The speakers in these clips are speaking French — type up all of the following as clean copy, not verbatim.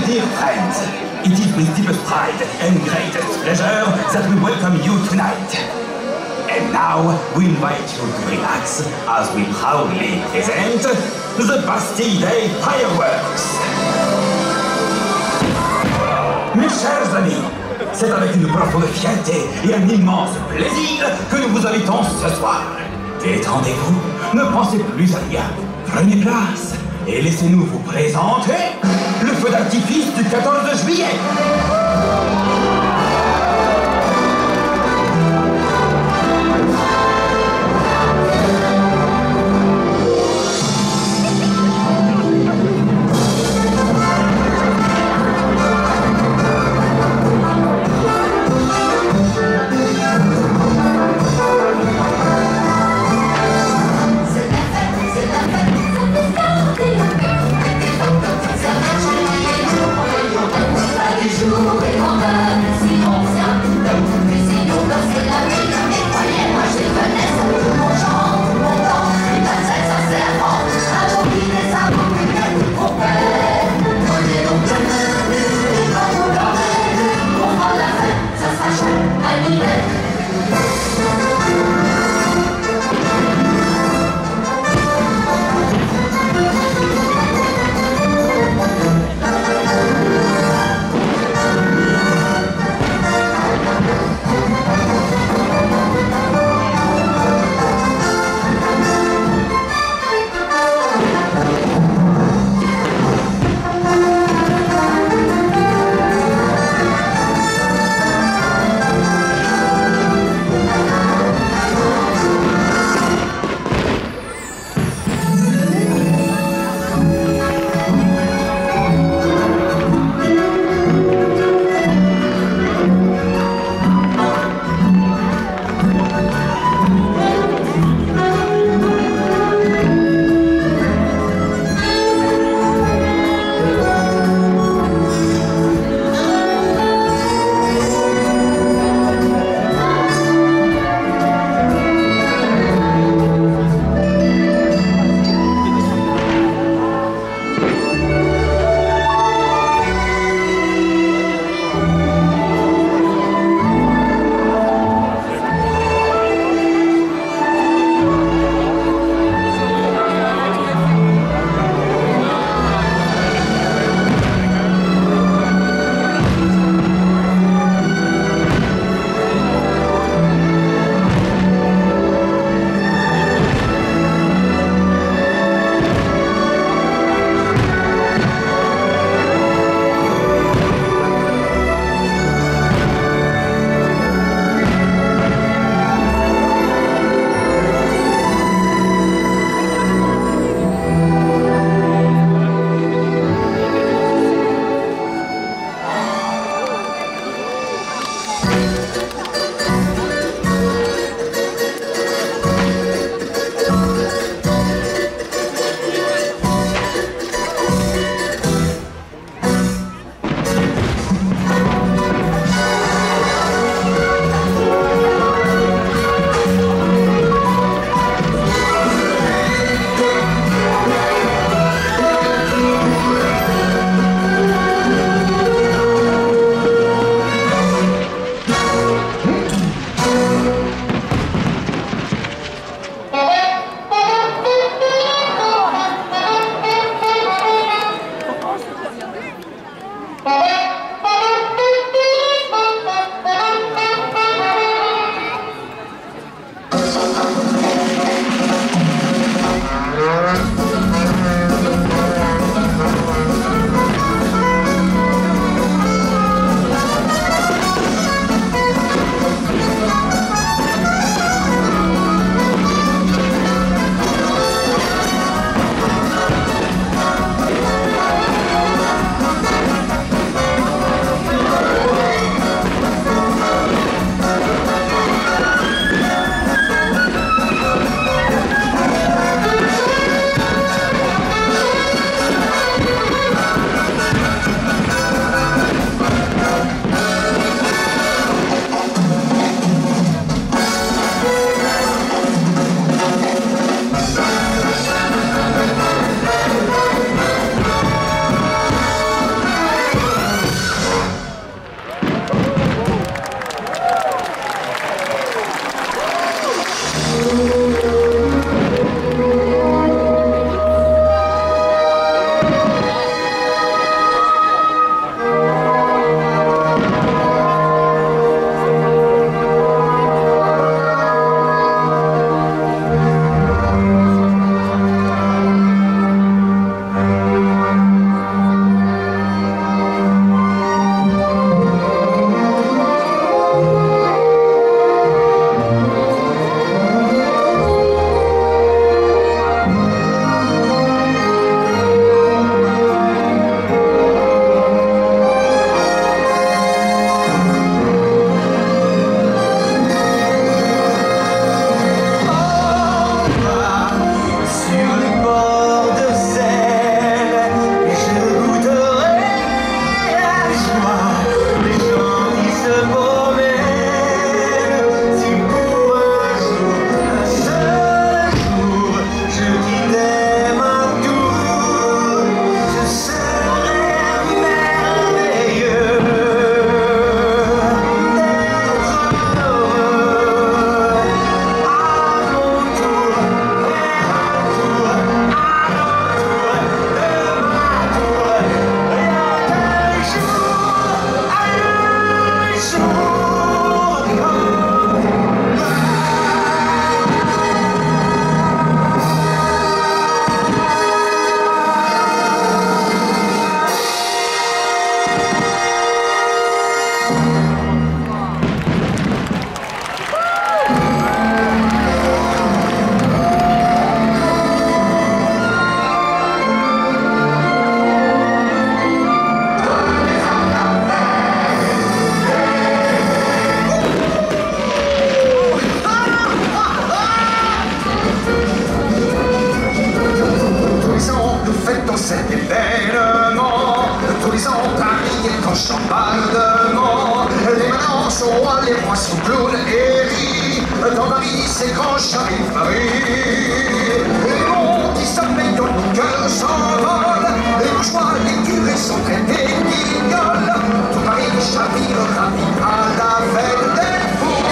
Dear friends, it is with deepest pride and greatest pleasure that we welcome you tonight. And now we invite you to relax as we proudly present the Bastille Day fireworks. Mes chers amis, c'est avec une profonde fierté et un immense plaisir que nous vous invitons ce soir. Détendez-vous, ne pensez plus à rien. Prenez place et laissez-nous vous présenter le feu d'artifice du 14 juillet. Ça marche chambardement. Les manants sont rois, les rois sont clowns et rient. Dans Paris, c'est grand charivari. Les monts qui sommeillent dans mon cœur s'envolent. Les bourgeois, les curés sont traités d'ignoles. Tout Paris chavire, ravi à la fête des fous.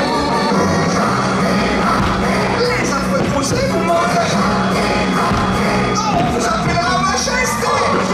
Les affreux procès vous mentent. On vous appellera majesté.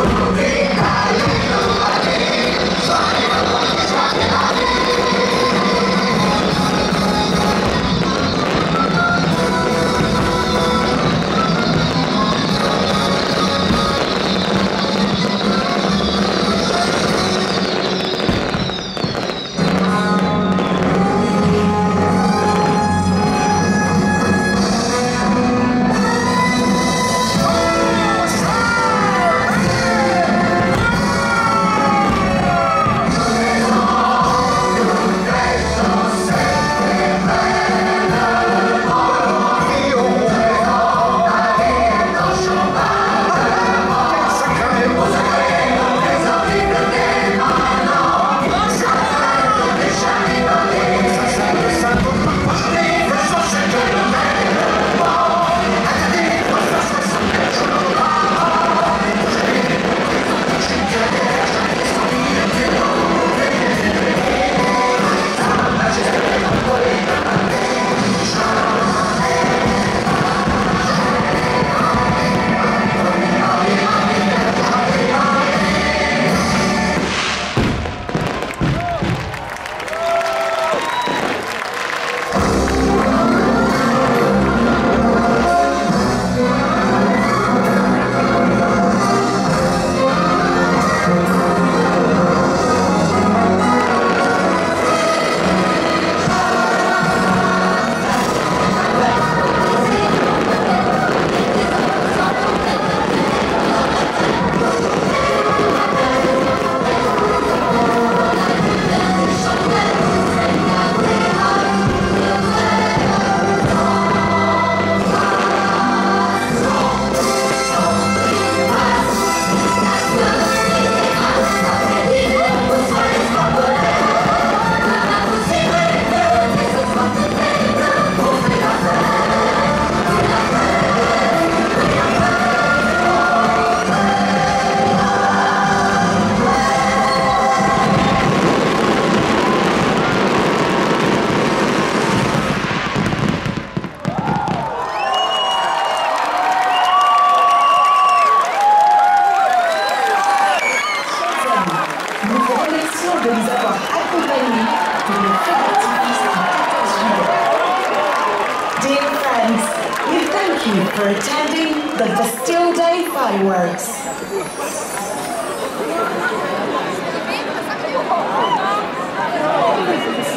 de nous avoir accompagnés pour le feu d'artifice du 14 juillet. Dear friends, we thank you for attending the Bastille Day fireworks.